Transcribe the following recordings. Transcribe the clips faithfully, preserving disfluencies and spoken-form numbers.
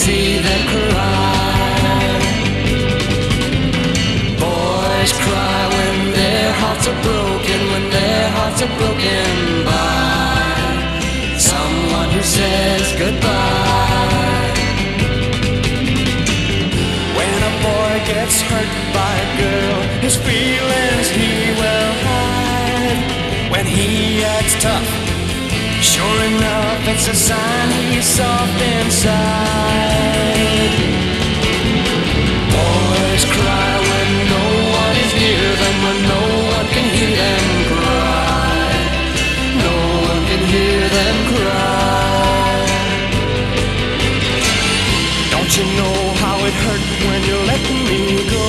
see them cry. Boys cry when their hearts are broken, when their hearts are broken by someone who says goodbye. When a boy gets hurt by a girl, his feelings he will hide. When he acts tough, sure enough, it's a sign he's soft inside. Boys cry when no one is near them, when no one can hear them cry. No one can hear them cry. Don't you know how it hurt when you let me go?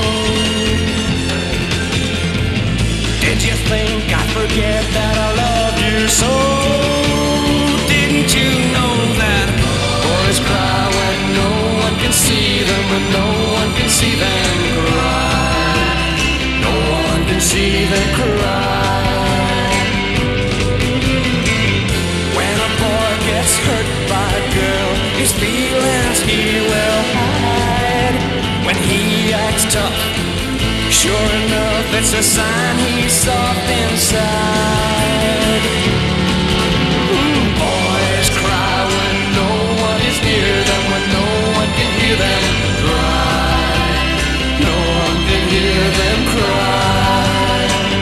Did you think I'd forget that I love you so? Didn't you know that boys cry when no one can see them, when no one can see them cry? No one can see them cry. When a boy gets hurt by a girl, his feelings he will hide. When he acts tough, sure enough, it's a sign he's soft inside. Mm, boys cry when no one is near them, when no one can hear them cry. No one can hear them cry.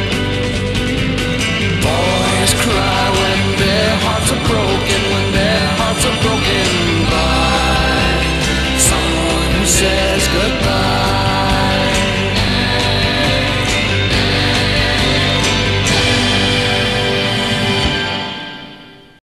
Boys cry when their hearts are broken, when their hearts are broken by someone who says goodbye.